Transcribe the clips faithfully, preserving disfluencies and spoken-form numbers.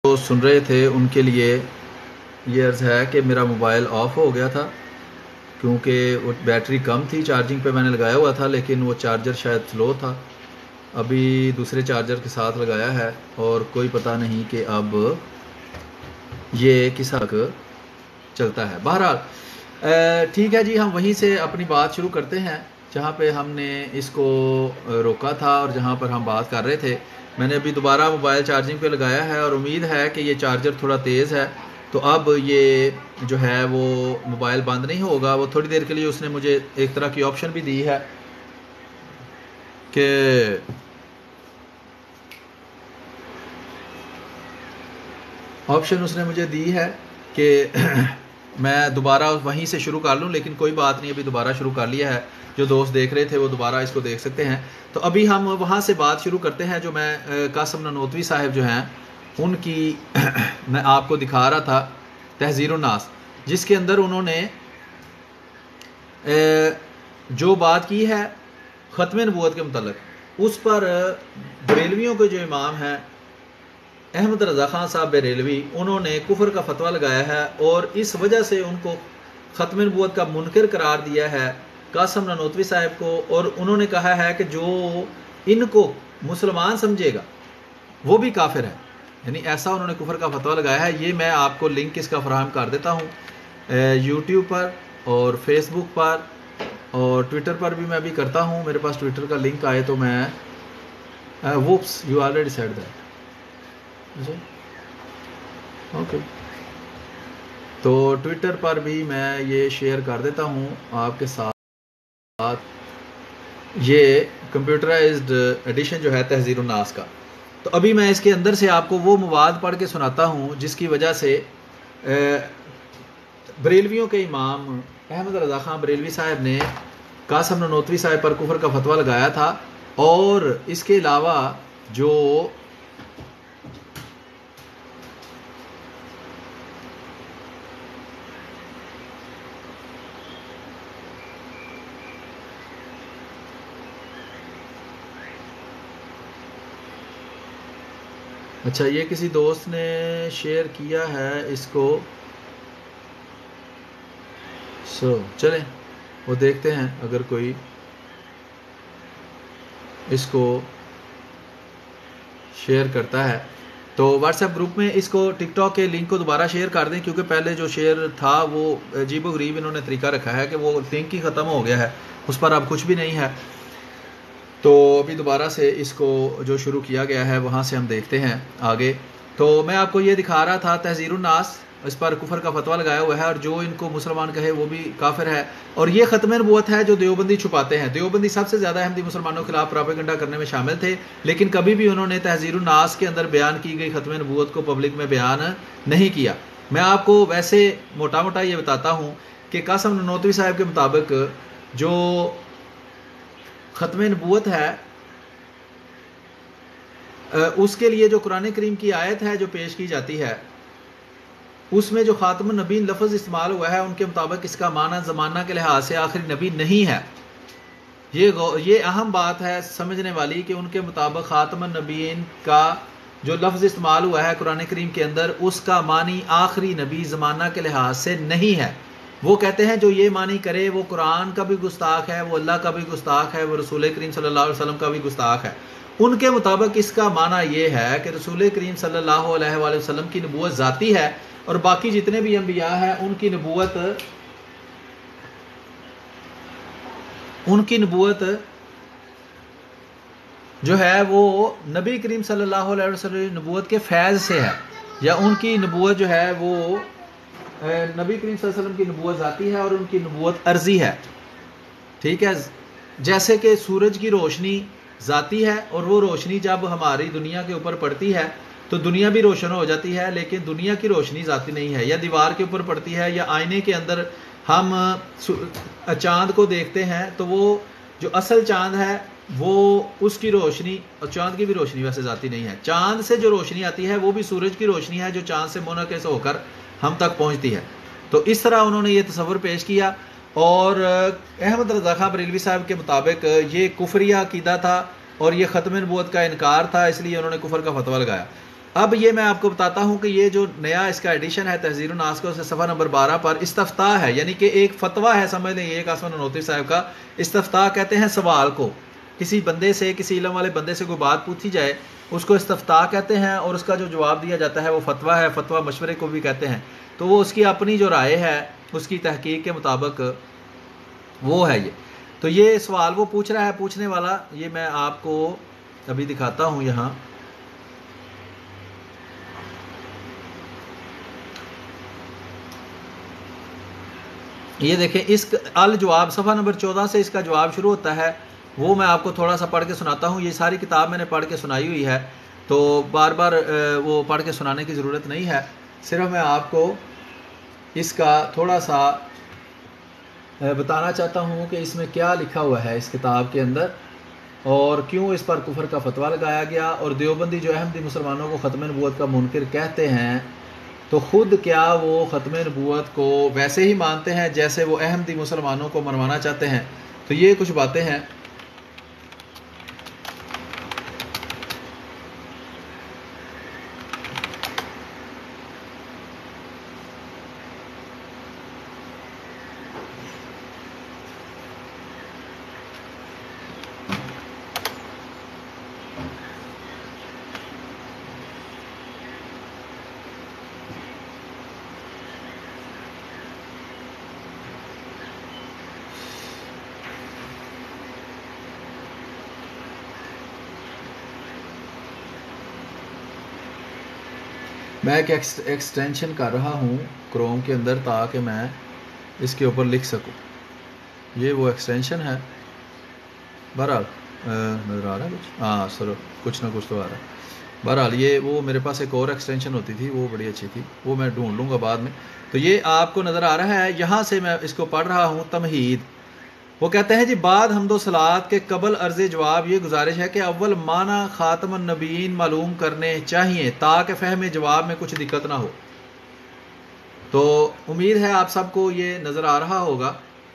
तो सुन रहे थे उनके लिए ये अर्ज़ है कि मेरा मोबाइल ऑफ़ हो गया था क्योंकि वो बैटरी कम थी, चार्जिंग पे मैंने लगाया हुआ था लेकिन वो चार्जर शायद स्लो था। अभी दूसरे चार्जर के साथ लगाया है और कोई पता नहीं कि अब ये किस हद तक चलता है। बहरहाल ठीक है जी, हम वहीं से अपनी बात शुरू करते हैं जहाँ पे हमने इसको रोका था और जहाँ पर हम बात कर रहे थे। मैंने अभी दोबारा मोबाइल चार्जिंग पे लगाया है और उम्मीद है कि ये चार्जर थोड़ा तेज़ है, तो अब ये जो है वो मोबाइल बंद नहीं होगा। वो थोड़ी देर के लिए उसने मुझे एक तरह की ऑप्शन भी दी है कि ऑप्शन उसने मुझे दी है कि मैं दोबारा वहीं से शुरू कर लूं, लेकिन कोई बात नहीं, अभी दोबारा शुरू कर लिया है। जो दोस्त देख रहे थे वो दोबारा इसको देख सकते हैं। तो अभी हम वहाँ से बात शुरू करते हैं जो मैं कासिम ननोतवी साहब जो हैं उनकी मैं आपको दिखा रहा था तहज़ीरुन नास, जिसके अंदर उन्होंने जो बात की है ख़त्म नबूवत के मुतल्लिक़, उस पर बरेलवियों के जो इमाम हैं अहमद रज़ा ख़ान साहब बरेलवी, उन्होंने कुफर का फतवा लगाया है और इस वजह से उनको ख़त्म नबूवत का मुनकर करार दिया है कासिम ननोतवी साहब को। और उन्होंने कहा है कि जो इनको मुसलमान समझेगा वो भी काफिर है, यानी ऐसा उन्होंने कुफर का फतवा लगाया है। ये मैं आपको लिंक इसका फराहम कर देता हूँ यूट्यूब पर और फेसबुक पर और ट्विटर पर भी मैं अभी करता हूँ। मेरे पास ट्विटर का लिंक आए तो मैं whoops you already said that okay, तो ट्विटर पर भी मैं ये शेयर कर देता हूँ आपके साथ, ये कंप्यूटराइज्ड एडिशन जो है तहज़ीरुन नास का। तो अभी मैं इसके अंदर से आपको वो मवाद पढ़ के सुनाता हूँ जिसकी वजह से बरेलवियों के इमाम अहमद रज़ा ख़ान बरेलवी साहब ने कासिम ननोतवी साहब पर कुफर का फतवा लगाया था। और इसके अलावा जो अच्छा, ये किसी दोस्त ने शेयर किया है इसको, सो चलें वो देखते हैं अगर कोई इसको शेयर करता है तो व्हाट्सएप ग्रुप में इसको टिकटॉक के लिंक को दोबारा शेयर कर दें, क्योंकि पहले जो शेयर था वो अजीब गरीब इन्होंने तरीका रखा है कि वो लिंक ही ख़त्म हो गया है, उस पर अब कुछ भी नहीं है। तो अभी दोबारा से इसको जो शुरू किया गया है वहाँ से हम देखते हैं आगे। तो मैं आपको ये दिखा रहा था तहज़ीरुन नास, इस पर कुफर का फतवा लगाया हुआ है और जो इनको मुसलमान कहे वो भी काफिर है। और ये ख़त्म नबूवत है जो देवबंदी छुपाते हैं। देवबंदी सबसे ज़्यादा अहमदी मुसलमानों के खिलाफ प्रोपेगेंडा करने में शामिल थे, लेकिन कभी भी उन्होंने तहज़ीरुन नास के अंदर बयान की गई ख़त्म नबूवत को पब्लिक में बयान नहीं किया। मैं आपको वैसे मोटा मोटा ये बताता हूँ कि कासिम ननोतवी साहब के मुताबिक जो ख़त्म नबूवत है उसके लिए जो कुरान करीम की आयत है जो पेश की जाती है उसमें जो खातमुन नबीन लफ्ज़ इस्तेमाल हुआ है उनके मुताबिक इसका माना ज़माना के लिहाज से आखिरी नबी नहीं है। ये ये अहम बात है समझने वाली कि उनके मुताबिक खातमुन नबीन का जो लफ्ज़ इस्तेमाल हुआ है कुरान करीम के अंदर उसका मानी आखिरी नबी ज़माना के लिहाज से नहीं है। वो कहते हैं जो ये मानी करे वो कुरान का भी गुस्ताख है, वो अल्लाह का भी गुस्ताख है, वो रसूल करीम सल्लल्लाहु अलैहि वसल्लम का भी गुस्ताख है। उनके मुताबिक इसका माना ये है कि रसूल करीम सल्लल्लाहु अलैहि वसल्लम की नबूवत ज़ाती है और बाकी जितने भी अंबिया हैं उनकी नबूवत उनकी नबूवत जो है वो नबी करीम सल्लल्लाहु अलैहि वसल्लम नबूवत के फैज़ से है, या उनकी नबूवत जो है वो नबी करीम सल्लल्लाहु अलैहि वसल्लम की नबूवत ज़ाती है और उनकी नबूवत अर्जी है। ठीक है, जैसे कि सूरज की रोशनी ज़ाती है और वो रोशनी जब हमारी दुनिया के ऊपर पड़ती है तो दुनिया भी रोशन हो जाती है, लेकिन दुनिया की रोशनी ज़ाती नहीं है। या दीवार के ऊपर पड़ती है या आईने के अंदर हम चाँद को देखते हैं तो वो जो असल चाँद है वो उसकी रोशनी, और चाँद की भी रोशनी वैसे ज़ाती नहीं है। चाँद से जो रोशनी आती है वो भी सूरज की रोशनी है जो चाँद से मुनक़िस होकर हम तक पहुँचती है। तो इस तरह उन्होंने ये तसव्वुर पेश किया। और अहमद रज़ा ख़ान बरेलवी साहब के मुताबिक ये कुफरिया अकीदा था और ये ख़त्म नबूवत का इनकार था, इसलिए उन्होंने कुफर का फतवा लगाया। अब ये मैं आपको बताता हूँ कि ये जो नया इसका एडिशन है तहज़ीरुन नास का, उससे सफ़ा नंबर बारह पर इस्तफ्ता है, यानी कि एक फतवा है, समझ लें ये कासिम ननौतवी साहब का। इस्तफ्ता कहते हैं सवाल को, किसी बंदे से, किसी इल्म वाले बंदे से कोई बात पूछी जाए उसको इस्तफ्ता कहते हैं, और उसका जो जवाब दिया जाता है वो फतवा है। फतवा मशवरे को भी कहते हैं। तो वो उसकी अपनी जो राय है उसकी तहकीक के मुताबिक वो है ये। तो ये सवाल वो पूछ रहा है, पूछने वाला, ये मैं आपको अभी दिखाता हूँ यहाँ। ये देखें, इस अल जवाब सफ़ा नंबर चौदह से इसका जवाब शुरू होता है। वो मैं आपको थोड़ा सा पढ़ के सुनाता हूँ। ये सारी किताब मैंने पढ़ के सुनाई हुई है, तो बार बार वो पढ़ के सुनाने की ज़रूरत नहीं है। सिर्फ मैं आपको इसका थोड़ा सा बताना चाहता हूँ कि इसमें क्या लिखा हुआ है इस किताब के अंदर, और क्यों इस पर कुफर का फतवा लगाया गया। और देवबंदी जो अहमदी मुसलमानों को ख़त्म नबूवत का मुनकिर कहते हैं, तो ख़ुद क्या वो ख़त्म नबूवत को वैसे ही मानते हैं जैसे वो अहमदी मुसलमानों को मनवाना चाहते हैं। तो ये कुछ बातें हैं। मैं एक एक्सटेंशन कर रहा हूँ क्रोम के अंदर ताकि मैं इसके ऊपर लिख सकूँ। ये वो एक्सटेंशन है। बहरहाल नज़र आ रहा है कुछ, हाँ सर कुछ ना कुछ तो आ रहा है। बहरहाल ये वो मेरे पास एक और एक्सटेंशन होती थी, वो बड़ी अच्छी थी, वो मैं ढूंढ लूँगा बाद में। तो ये आपको नज़र आ रहा है, यहाँ से मैं इसको पढ़ रहा हूँ। तमहीद, वो कहते हैं जी, बाद हमदो सलात के कबल अर्ज़ जवाब ये गुजारिश है कि अव्वल माना ख़ातमुन नबीयीन मालूम करने चाहिए ताकि फ़हम जवाब में कुछ दिक्कत ना हो। तो उम्मीद है आप सबको ये नज़र आ रहा होगा।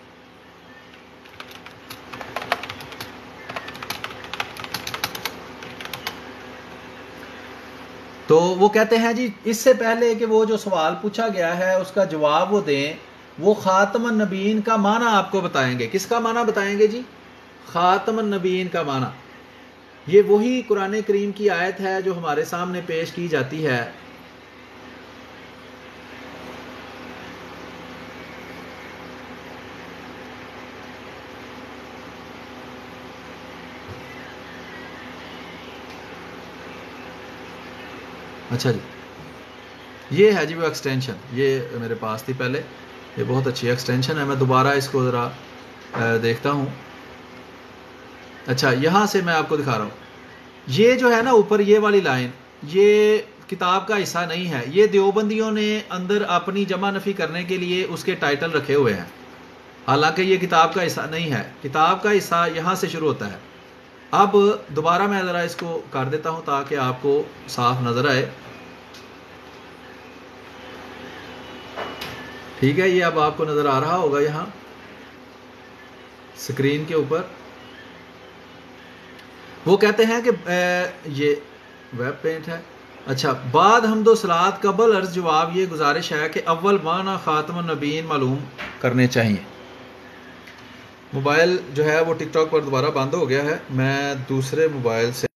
तो वो कहते हैं जी, इससे पहले कि वो जो सवाल पूछा गया है उसका जवाब वो दें, वो ख़ातमुन नबीयीन का माना आपको बताएंगे। किसका माना बताएंगे जी? ख़ातमुन नबीयीन का माना। ये वही कुरान करीम की आयत है जो हमारे सामने पेश की जाती है। अच्छा जी, ये है जी वो एक्सटेंशन, ये मेरे पास थी पहले। ये बहुत अच्छी एक्सटेंशन है। मैं दोबारा इसको ज़रा देखता हूँ। अच्छा, यहाँ से मैं आपको दिखा रहा हूँ। ये जो है ना ऊपर ये वाली लाइन, ये किताब का हिस्सा नहीं है। ये देवबंदियों ने अंदर अपनी जमा नफ़ी करने के लिए उसके टाइटल रखे हुए हैं, हालांकि ये किताब का हिस्सा नहीं है। किताब का हिस्सा यहाँ से शुरू होता है। अब दोबारा मैं ज़रा इसको कर देता हूँ ताकि आपको साफ नज़र आए। ठीक है, ये अब आपको नज़र आ रहा होगा यहाँ स्क्रीन के ऊपर। वो कहते हैं कि ये वेब पेंट है। अच्छा, बाद हमदो सलात कबल अर्ज जवाब ये गुजारिश है कि अव्वल माना ख़ातमुन नबीयीन मालूम करने चाहिए। मोबाइल जो है वो टिकटॉक पर दोबारा बंद हो गया है। मैं दूसरे मोबाइल से